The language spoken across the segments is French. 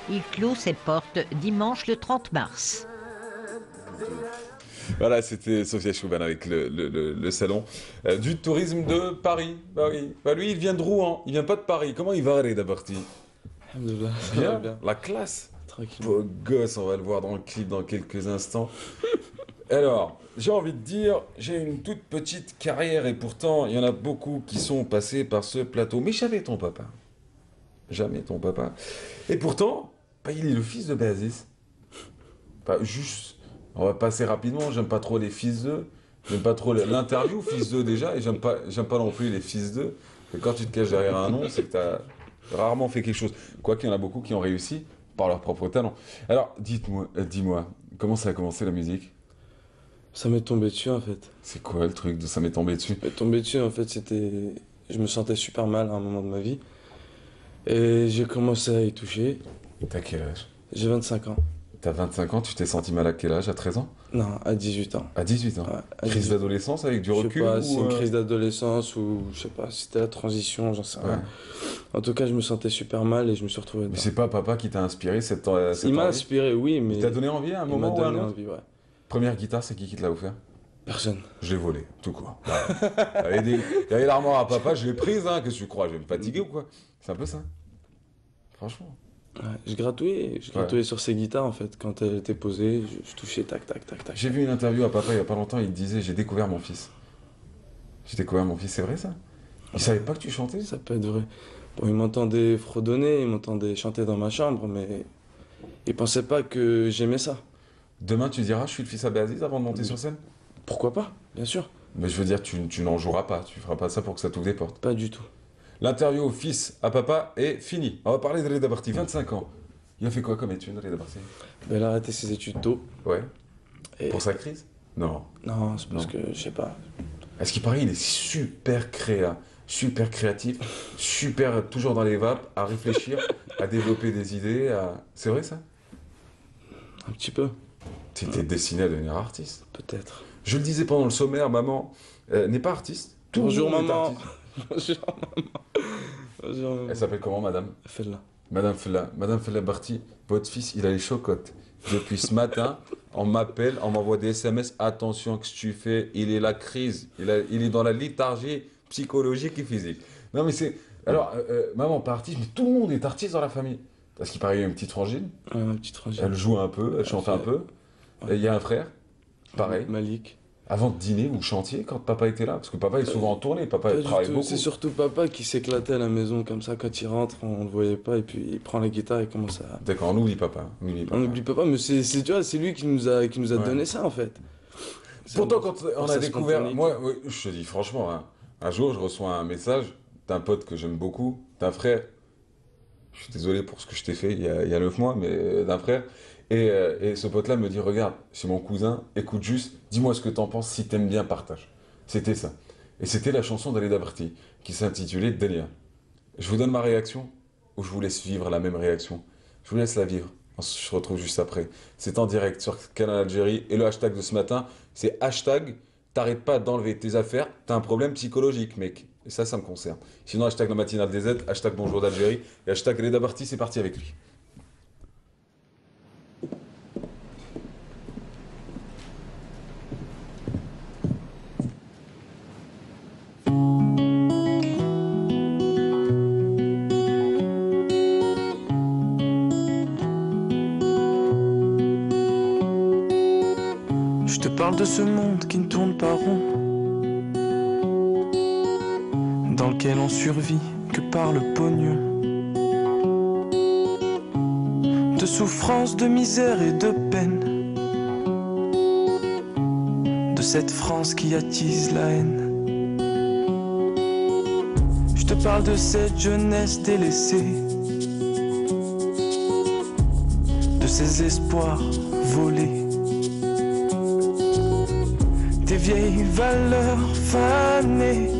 Il clôt ses portes dimanche le 30 mars. Voilà, c'était Sophia Chouban avec le salon du tourisme de Paris. Bah oui. Bah lui, il vient de Rouen, il vient pas de Paris. Comment il va, Reda Barty? Alhamdoulilah, ça va Bien, bien. la classe. Tranquille. Beau gosse, on va le voir dans le clip dans quelques instants. Alors, j'ai envie de dire, j'ai une toute petite carrière et pourtant, il y en a beaucoup qui sont passés par ce plateau. Mais jamais ton papa. Jamais ton papa. Et pourtant, bah, il est le fils de Béaziz. Pas juste, on va passer rapidement, j'aime pas trop les fils d'eux. J'aime pas trop l'interview fils d'eux déjà, et j'aime pas non plus les fils d'eux. Et quand tu te caches derrière un nom, c'est que t'as rarement fait quelque chose. Quoiqu'il y en a beaucoup qui ont réussi par leur propre talent. Alors, dis-moi, comment ça a commencé la musique? Ça m'est tombé dessus en fait. C'est quoi le truc de ça m'est tombé dessus? Ça m'est tombé dessus en fait, c'était. Je me sentais super mal à un moment de ma vie. Et j'ai commencé à y toucher. T'as quel âge? J'ai 25 ans. T'as 25 ans, tu t'es senti mal à quel âge? À 13 ans? Non, à 18 ans. À 18 ans? Ouais, à Crise 18. d'adolescence avec du Je sais recul pas, ou, c'est une crise d'adolescence ou je sais pas, si c'était la transition, j'en sais rien. Ouais. En tout cas, je me sentais super mal et je me suis retrouvé Mais dedans. c'est pas papa qui t'a inspiré cette Il m'a envie? inspiré, oui, mais Il t'a donné envie à un il m'a moment ou à un donné autre? envie, ouais. Première guitare, c'est qui te l'a offert? Personne. Je l'ai volé, tout court. Il y avait l'armoire à papa, je l'ai prise, hein, qu'est-ce que tu crois? Je vais me fatiguer ou quoi? C'est un peu ça. Franchement. Ouais, je gratouillais sur ces guitares en fait. Quand elle était posée, je touchais tac tac tac tac. J'ai vu une interview à papa il y a pas longtemps, il disait j'ai découvert mon fils. J'ai découvert mon fils, c'est vrai ça? Il savait pas que tu chantais? Ça peut être vrai. Bon, il m'entendait fredonner, il m'entendait chanter dans ma chambre, mais il pensait pas que j'aimais ça. Demain tu diras je suis le fils à Béaziz avant de monter sur scène? Pourquoi pas? Bien sûr. Mais je veux dire, tu n'en joueras pas, tu feras pas ça pour que ça t'ouvre des portes. Pas du tout. L'interview au fils à papa est finie. On va parler de Reda Barty, 25 ans. Il a fait quoi comme étude, Reda Barty? Ben, elle a arrêté ses études tôt. Ouais. Et... Pour sa crise? Non. Non, c'est parce Non. que, je sais pas. À ce qui paraît, il est super super créatif, super toujours dans les vapes, à réfléchir, à développer des idées. C'est vrai ça? Un petit peu, T'étais destiné à devenir artiste. peut-être. Je le disais pendant le sommaire, maman n'est pas artiste. Tout le Bonjour monde est maman. artiste. Bonjour maman. Bonjour maman. Elle s'appelle comment, madame? Fais-la. Madame Fella Barty, votre fils, il a les chocottes. Depuis ce matin, on m'appelle, on m'envoie des SMS. Attention, que tu fais? Il est la crise. Il est dans la léthargie psychologique et physique. Non, mais c'est. Alors, maman, pas artiste, mais tout le monde est artiste dans la famille. Parce qu'il paraît qu'il y a une petite frangine. Ouais, un petit trajet. Elle joue un peu, elle chante un peu. Ouais. Et il y a un frère, pareil. Malik. Avant de dîner, vous chantiez quand papa était là? Parce que papa est souvent en tournée, papa Pas du travaille tout. beaucoup. C'est surtout papa qui s'éclatait à la maison comme ça quand il rentre, on le voyait pas et puis il prend la guitare et commence à. D'accord, on oublie papa. On oublie On papa. n'oublie pas, mais tu vois, c'est lui qui nous a Ouais. donné ça en fait. Pourtant, quand on a sa découvert, spontanéité. moi, je te dis franchement, hein, un jour, je reçois un message d'un pote que j'aime beaucoup, d'un frère. Je suis désolé pour ce que je t'ai fait il y a 9 mois, mais d'un frère. Et ce pote-là me dit, regarde, c'est mon cousin, écoute juste, dis-moi ce que t'en penses, si t'aimes bien, partage. C'était ça. Et c'était la chanson d'Alida Barty, qui s'intitulait Delia. Je vous donne ma réaction, ou je vous laisse vivre la même réaction. Je vous laisse la vivre. On se retrouve juste après. C'est en direct sur Canal Algérie. Et le hashtag de ce matin, c'est hashtag t'arrêtes pas d'enlever tes affaires, t'as un problème psychologique, mec. Et ça me concerne. Sinon, hashtag la matinale des Z, hashtag bonjour d'Algérie, et hashtag Reda Barty, c'est parti avec lui. Je te parle de ce monde qui ne tourne pas rond, dans lequel on survit que par le pognon, de souffrance, de misère et de peine, de cette France qui attise la haine. Je te parle de cette jeunesse délaissée, de ces espoirs volés, des vieilles valeurs fanées,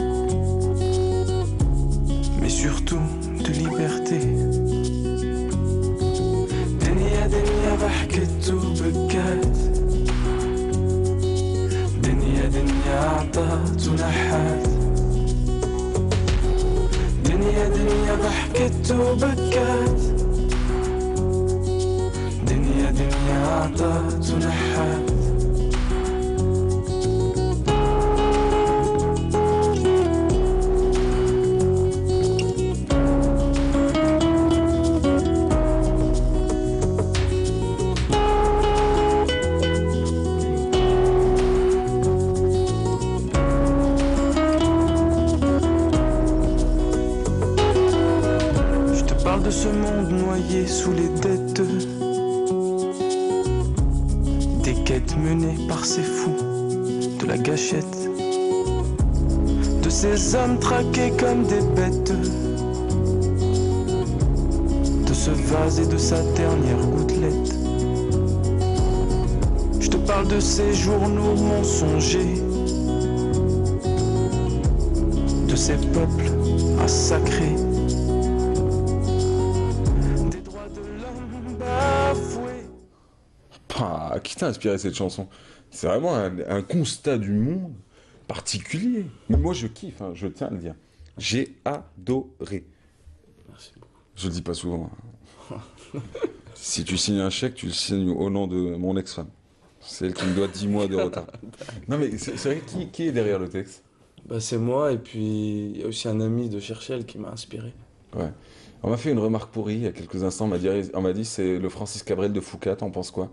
mais surtout de liberté. دنيا دنيا ضحكت وبكت، دنيا دنيا عطت ونحت، دنيا دنيا ضحكت وبكت، noyé sous les dettes, des quêtes menées par ces fous de la gâchette, de ces hommes traqués comme des bêtes, de ce vase et de sa dernière gouttelette. Je te parle de ces journaux mensongers, de ces peuples massacrés, des droits de l'homme bafoués. Ah, qui t'a inspiré cette chanson? C'est vraiment un constat du monde particulier. Mais moi, je kiffe, hein, je tiens à le dire. J'ai adoré. Merci beaucoup. Je le dis pas souvent. Hein. Si tu signes un chèque, tu le signes au nom de mon ex-femme. C'est elle qui me doit 10 mois de retard. Non, mais c'est vrai, qui est derrière le texte? Bah, c'est moi, et puis il y a aussi un ami de Cherchel qui m'a inspiré. Ouais. On m'a fait une remarque pourrie il y a quelques instants. On m'a dit c'est le Francis Cabrel de Foucault. T'en penses quoi?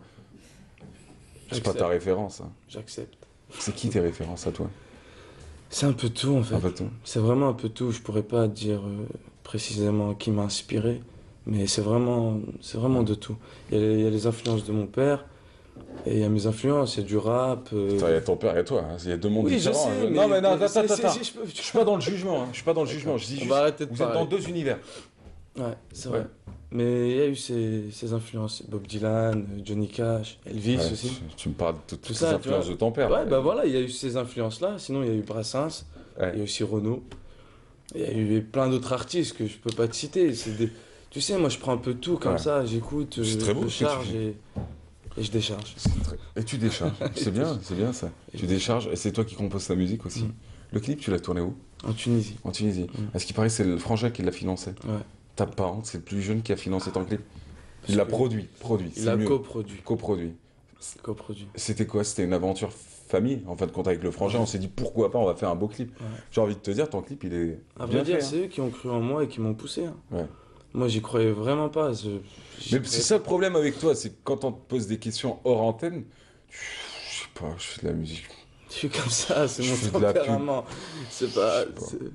C'est pas ta référence. Hein. J'accepte. C'est qui tes références à toi? C'est un peu tout en fait. Un peu tout. C'est vraiment un peu tout. Je pourrais pas dire précisément qui m'a inspiré, mais c'est vraiment de tout. Il y a les influences de mon père, et il y a mes influences, il y a du rap. Attends, il y a ton père et toi, hein. Il y a deux mondes Oui, différents. je sais, hein. mais- Non, mais non, mais attends. je Je suis pas dans le jugement. Hein. Je suis pas dans le jugement. Je dis On juste, va arrêter de vous êtes parler. dans deux univers. Ouais, c'est Ouais. vrai. Mais il y a eu ces influences. Bob Dylan, Johnny Cash, Elvis Ouais, aussi. tu me parles de toutes Tout les ça, tu influences vois. de ton père. Ouais, bah voilà, il y a eu ces influences-là. Sinon, il y a eu Brassens, Ouais. il y a aussi Renaud. Il y a eu plein d'autres artistes que je peux pas te citer. Tu sais, moi, je prends un peu tout comme Ouais. ça, j'écoute, C'est très beau je ce que tu charge fais. et je décharge. Et tu décharges. C'est bien ça. Tu décharges et c'est toi qui composes ta musique aussi. Mm. Le clip, tu l'as tourné où? En Tunisie. En Tunisie. Mm. À ce qui paraît, c'est le frangin qui l'a financé. Ouais. Ta parente, c'est le plus jeune qui a financé ton clip. Il Parce l'a que produit. Il c'est a mieux. coproduit. Coproduit. Coproduit. C'était quoi? C'était une aventure famille, en fin de compte, avec le frangin. On s'est dit pourquoi pas, on va faire un beau clip. Ouais. J'ai envie de te dire, ton clip, il est À bien vrai dire, fait. c'est eux qui ont cru en moi et qui m'ont poussé. Hein. Ouais. Moi, j'y croyais vraiment pas. Mais c'est ça le problème avec toi, c'est que quand on te pose des questions hors antenne, je sais pas, je fais de la musique. Je suis comme ça, c'est Je mon fais de la pub. tempérament. C'est pas.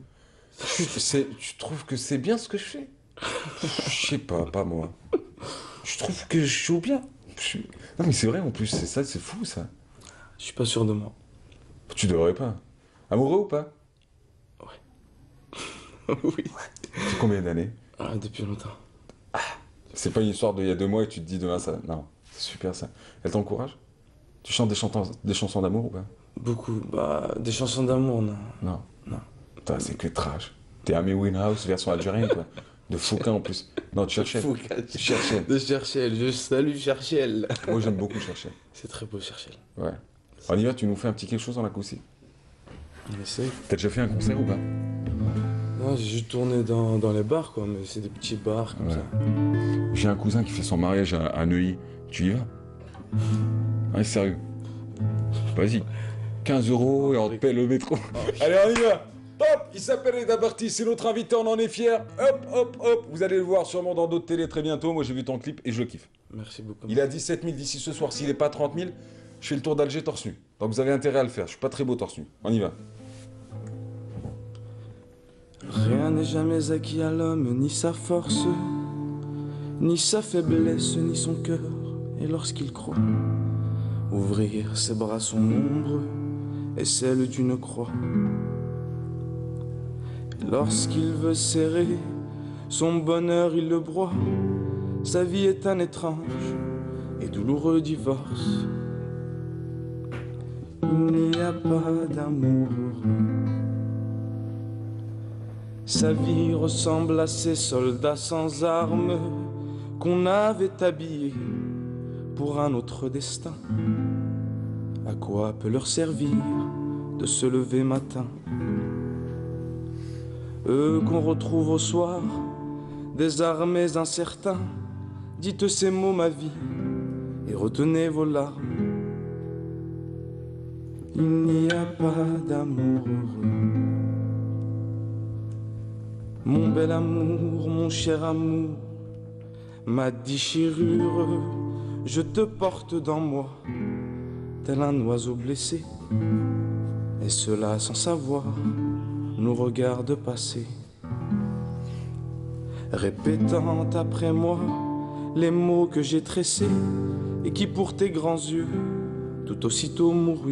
Je sais pas. Tu trouves que c'est bien ce que je fais? Je sais pas moi. Je trouve que je joue bien. Non mais c'est vrai en plus, c'est ça, c'est fou ça. Je suis pas sûr de moi. Tu devrais pas. Amoureux ou pas? Oui. C'est combien d'années? Ah, depuis longtemps. C'est pas une histoire d'il y a 2 mois et tu te dis demain ça. Non, c'est super ça. Elle t'encourage? Tu chantes des chansons d'amour ou pas? Beaucoup. Bah, des chansons d'amour, non. Non. Non. Putain, c'est que trash. T'es Amy Winehouse version algérienne quoi. De Foucault en plus. Non, de Cherchel. Cherchel. De Cherchel. Je salue Cherchel. Moi j'aime beaucoup Cherchel. C'est très beau, Cherchel. Ouais. On y va, tu nous fais un petit quelque chose en acoustique. On essaye. T'as déjà fait un concert ou pas? Non, j'ai juste tourné dans les bars, quoi. Mais c'est des petits bars comme Ouais. ça. J'ai un cousin qui fait son mariage à Neuilly. Tu y vas? Ouais, sérieux. Vas-y. 15 € et on te paie le métro. Allez, on y va. Hop, il s'appelle Eda Barty, c'est notre invité, on en est fiers. Hop. Vous allez le voir sûrement dans d'autres télés très bientôt. Moi, j'ai vu ton clip et je le kiffe. Merci beaucoup. Il a 17 000 d'ici ce soir. S'il n'est pas 30 000, je fais le tour d'Alger torse nu. Donc vous avez intérêt à le faire. Je suis pas très beau torse nu. On y va. Rien n'est jamais acquis à l'homme, ni sa force, ni sa faiblesse, ni son cœur. Et lorsqu'il croit ouvrir ses bras sont nombreux et celle d'une croix. Et lorsqu'il veut serrer son bonheur, il le broie. Sa vie est un étrange et douloureux divorce. Il n'y a pas d'amour heureux. Sa vie ressemble à ces soldats sans armes qu'on avait habillés pour un autre destin. À quoi peut leur servir de se lever matin? Eux qu'on retrouve au soir, désarmés, incertains. Dites ces mots, ma vie, et retenez vos larmes. Il n'y a pas d'amour heureux. Mon bel amour, mon cher amour, ma déchirure, je te porte dans moi, tel un oiseau blessé. Et cela sans savoir, nous regarde passer. répétant après moi les mots que j'ai tressés et qui pour tes grands yeux tout aussitôt moururent.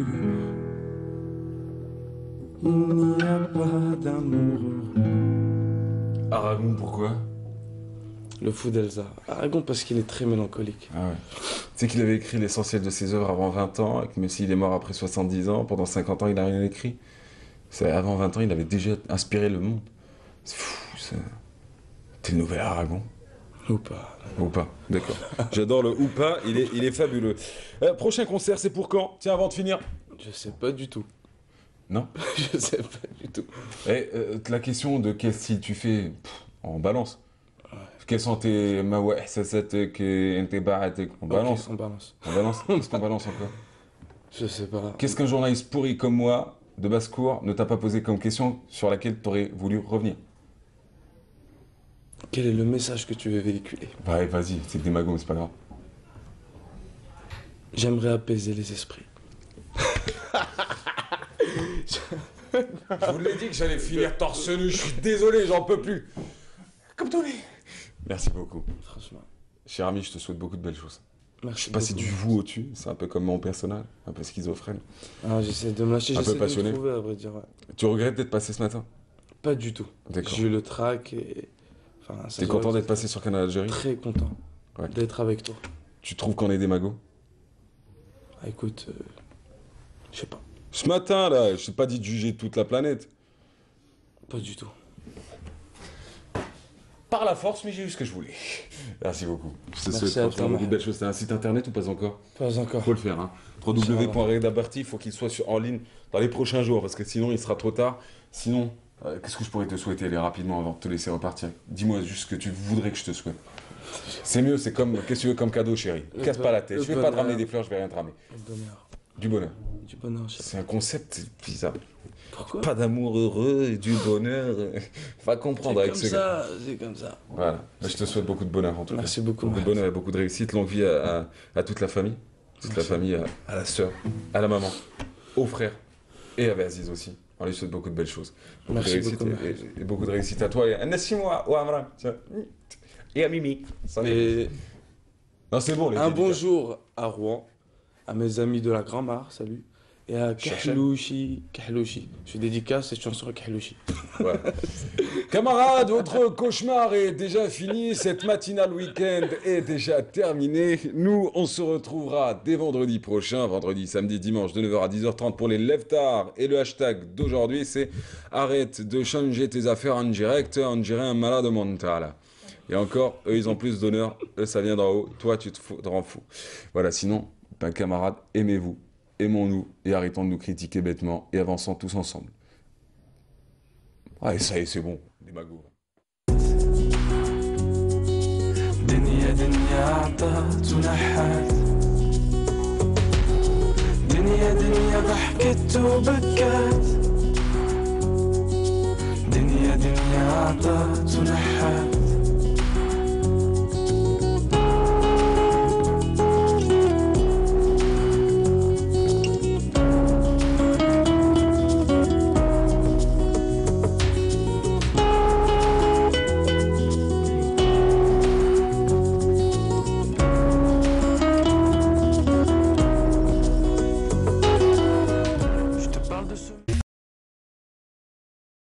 Il n'y a pas d'amour heureux. Aragon, pourquoi? Le fou d'Elsa. Aragon parce qu'il est très mélancolique. Ah ouais. Tu sais qu'il avait écrit l'essentiel de ses œuvres avant 20 ans, et que même s'il est mort après 70 ans, pendant 50 ans, il n'a rien écrit. Avant 20 ans, il avait déjà inspiré le monde. C'est fou, ça. T'es le nouvel Aragon. Ou pas. Ou pas, d'accord. J'adore le ou pas, il est fabuleux. Prochain concert, c'est pour quand? Tiens, avant de finir. Je sais pas du tout. Non? Je sais pas du tout. La question de quel style tu fais, on balance. Ouais. Quels sont tes mawah ihsasatek et intiba'atek? On balance. Okay, on balance. On balance. Qu'est-ce qu'on balance encore? Je sais pas. Qu'est-ce qu'un journaliste pourri comme moi, de basse-cour, ne t'a pas posé comme question sur laquelle t'aurais voulu revenir? Quel est le message que tu veux véhiculer? Ouais, vas-y, c'est démago, mais c'est pas grave. J'aimerais apaiser les esprits. Je vous l'ai dit que j'allais finir torse nu, je suis désolé, j'en peux plus. Comme tous les... Merci beaucoup. Franchement. Cher ami, je te souhaite beaucoup de belles choses. Merci. Je sais pas si du vous au-dessus, c'est un peu comme mon personnage, un peu schizophrène. Ah, j'essaie de me lâcher, un peu j'essaie passionné. de me trouver, à vrai dire. Ouais. Tu regrettes d'être passé ce matin? Pas du tout. D'accord. J'ai eu le trac et... Enfin, t'es content d'être passé sur Canal Algérie? Très content d'être avec toi. Tu trouves qu'on est des magos? Ah, écoute, je sais pas. Ce matin, là, je t'ai pas dit de juger toute la planète. Pas du tout. Par la force, mais j'ai eu ce que je voulais. Merci beaucoup. Je te Merci souhaite à toi, beaucoup de belles choses. T'as un site internet ou pas encore? Pas encore. Faut le faire, hein. www.redabarty, il faut qu'il soit en ligne dans les prochains jours, parce que sinon, il sera trop tard. Sinon, qu'est-ce que je pourrais te souhaiter, aller rapidement, avant de te laisser repartir? Dis-moi juste ce que tu voudrais que je te souhaite. C'est mieux, c'est comme, qu'est-ce que tu veux comme cadeau, chérie? Casse pas la tête. Je vais pas te ramener des fleurs, je vais rien te ramener. Le bonheur. Du bonheur. Du bonheur, chérie. C'est un concept bizarre. Pourquoi? Pas d'amour heureux et du bonheur. Va comprendre avec ce gars. C'est comme ça. Voilà. Je te souhaite beaucoup de bonheur en tout cas. Merci beaucoup. Beaucoup de bonheur et beaucoup de réussite. Longue vie à toute la famille. Toute la famille, à la sœur, à la maman, aux frères et à Aziz aussi. On lui souhaite beaucoup de belles choses. Beaucoup Merci de réussite beaucoup. et beaucoup de réussite à toi et à Nassim ou à Amran. Et à Mimi. Et Non, c'est bon, les un dédicats. bonjour à Rouen, à mes amis de la Grand-Mare, salut. Et à Kahlouchi. Je dédicace cette chanson à Kahlouchi. Ouais. Camarades, votre cauchemar est déjà fini, cette matinale week-end est déjà terminée. Nous, on se retrouvera dès vendredi prochain, vendredi, samedi, dimanche, de 9h à 10h30 pour les lève-tard. Et le hashtag d'aujourd'hui, c'est « Arrête de changer tes affaires en direct, on dirait un malade mental ». Et encore, eux, ils ont plus d'honneur, eux, ça vient d'en haut, toi, tu te rends fou. Voilà, sinon, ben, camarades, aimez-vous. Aimons-nous et arrêtons de nous critiquer bêtement et avançons tous ensemble. Ah, et ça y est, c'est bon, des magots. دنيا دنيا عطات ونحات دنيا دنيا ضحكت وبكت دنيا دنيا عطات ونحات